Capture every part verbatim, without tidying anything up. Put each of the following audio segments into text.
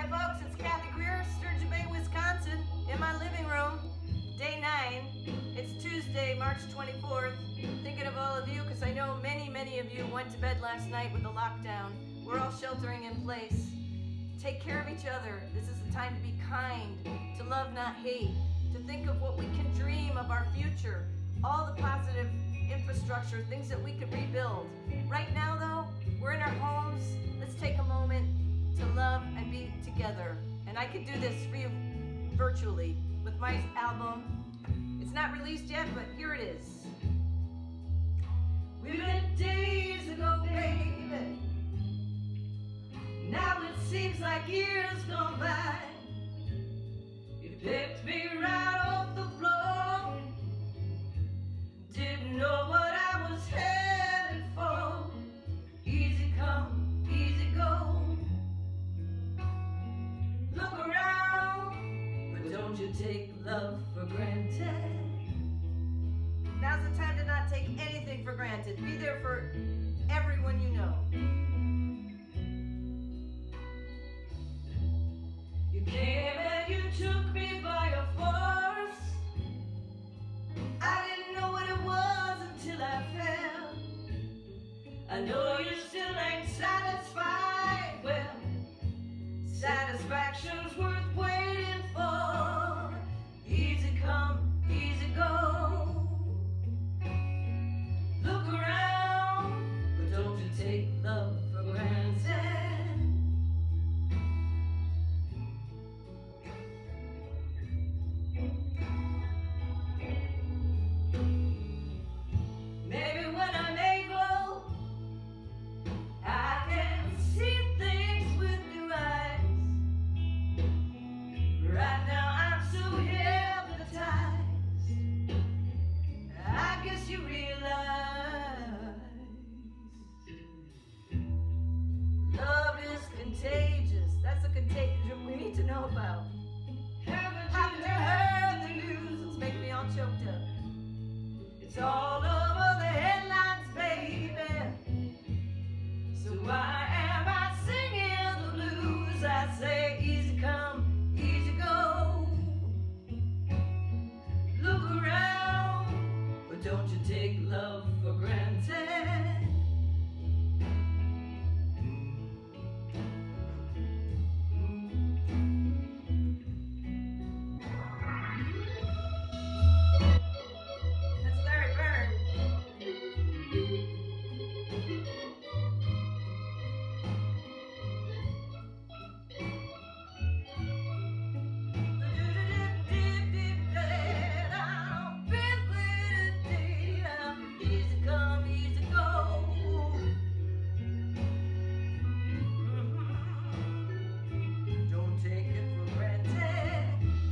Hi folks, it's Cathy Grier, Sturgeon Bay, Wisconsin, in my living room, day nine. It's Tuesday, March twenty-fourth. Thinking of all of you, because I know many, many of you went to bed last night with the lockdown. We're all sheltering in place. Take care of each other. This is the time to be kind, to love, not hate, to think of what we can dream of our future, all the positive infrastructure, things that we could rebuild. Right now though, we're in our homes. Let's take a moment to love and be together. And I could do this for you virtually with my album. It's not released yet, but here it is. We met days ago, baby. Now it seems like years gone by. You picked me right off the floor. Didn't know what I was headed for. Easy come, easy go. Look around, but don't you take love for granted. Now's the time to not take anything for granted. Be there for everyone you know. You came and you took me by a force. I didn't know what it was until I fell. I know you still ain't satisfied. Well, satisfaction's worth waiting for. Easy come, easy go. Look around, but don't you take love for granted. Maybe when I'm able, I can see things with new eyes. Right now I'm so hypnotized. I guess you realize love is contagious. That's a contagion we need to know about. Haven't you heard the news? It's making me all choked up. It's all over the headlines, baby. So why am I singing the blues? I say easy come, easy go. Look around, but don't you take love for granted. That's Larry Byrne. Easy come, easy go. Don't take it for granted.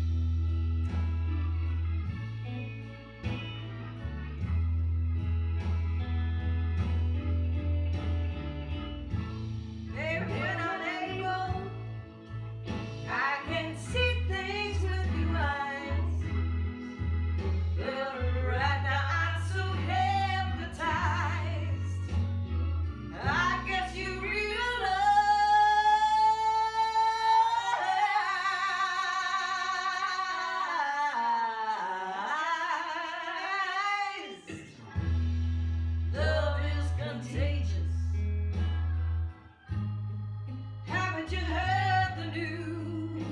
Maybe when I'm able, I can see things with new eyes. Well, right now I'm so hypnotized. I guess you realize love is contagious. Haven't you heard the news?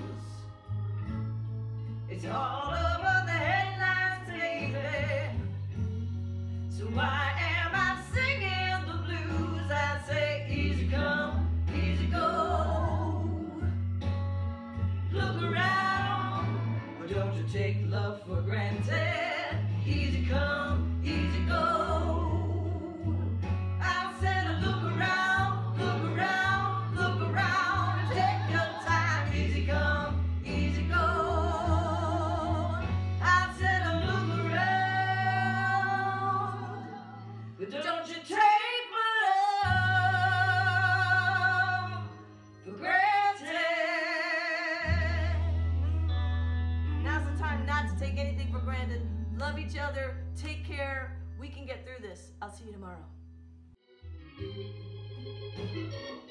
It's all over the headlines, baby. So why am I singing the blues? I say easy come, easy go. Look around, but don't you take love for granted. Easy come, easy go. I said look around, look around, look around. Take your time, easy come, easy go. I said look around, but don't you take my love for granted. Now's the time not to take anything for granted. Love each other, take care. We can get through this. I'll see you tomorrow.